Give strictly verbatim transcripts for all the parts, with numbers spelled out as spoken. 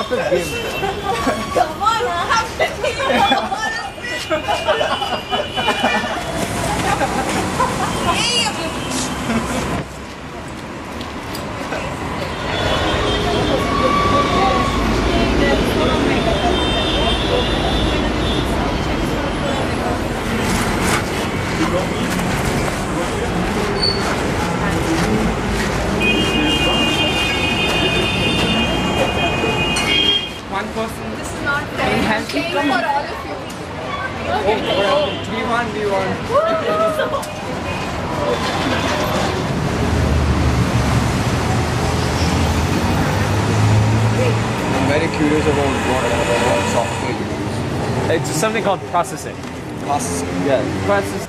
not a game. Come on, I have to be One person. This is not fair. Any I'm hands paying come? for all of you. Oh, V one, V one. I'm very curious about what, what software you use. It's something called processing. Processing. Yeah. Process.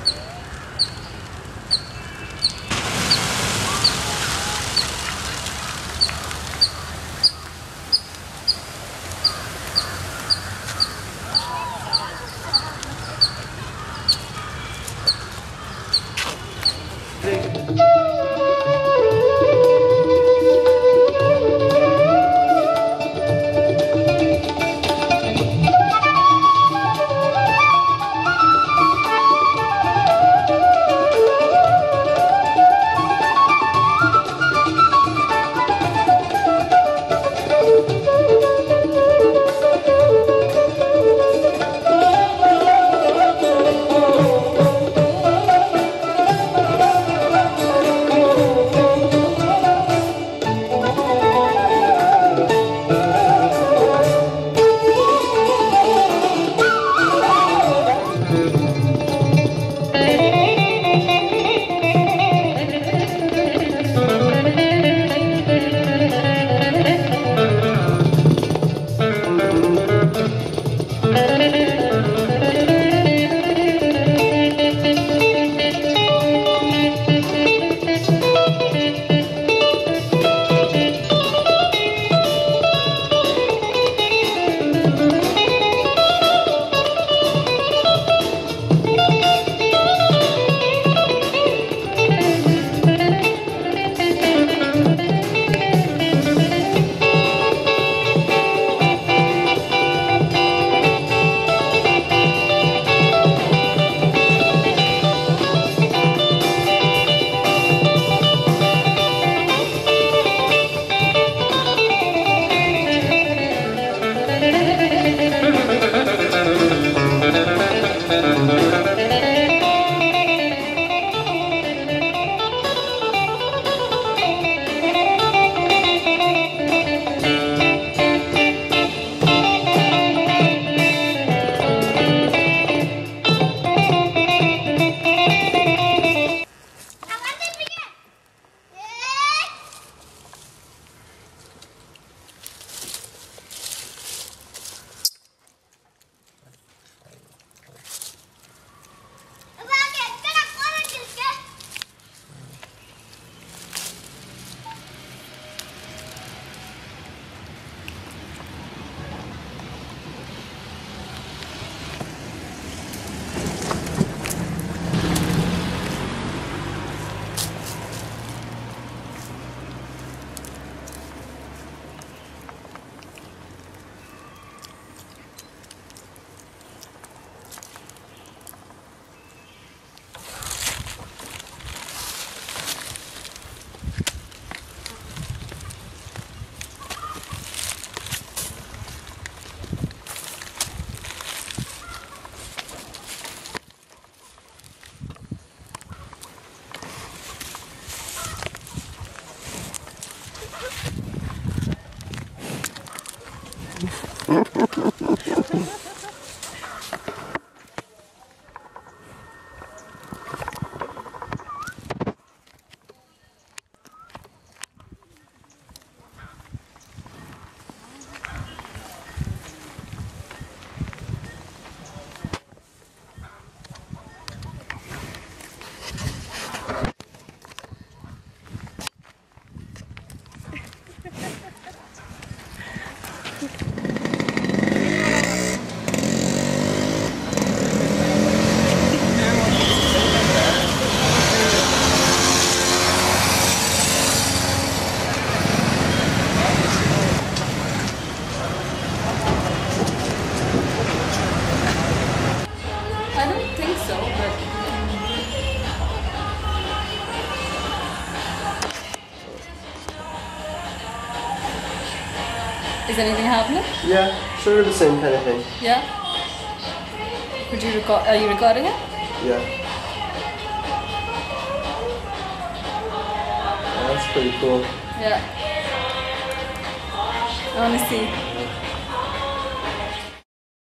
anything happening? Yeah, sort of the same kind of thing. Yeah. Would you record? Are you recording it? Yeah. That's pretty cool. Yeah. I want to see.